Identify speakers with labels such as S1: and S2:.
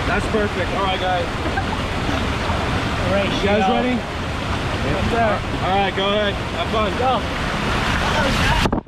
S1: That's perfect. All right, guys.
S2: All right,
S1: you guys ready?
S2: Yes, sir.
S1: All right, go ahead. Have fun.
S2: Go.